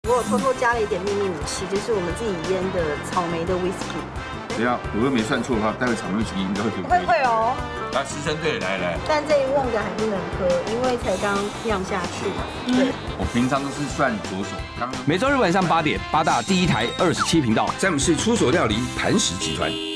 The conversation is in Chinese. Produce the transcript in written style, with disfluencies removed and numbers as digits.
我有偷偷加了一点秘密武器，就是我们自己腌的草莓的 whisky。 等一下，我又没算错的话，待会草莓威士忌应该会可以。 会哦。 来，师生队来。 但这一瓮的还不能喝，因为才刚酿下去。对。 我平常都是算左手， 每周日晚上8点，8大第一台27频道， 詹姆士出手料理磐石集团。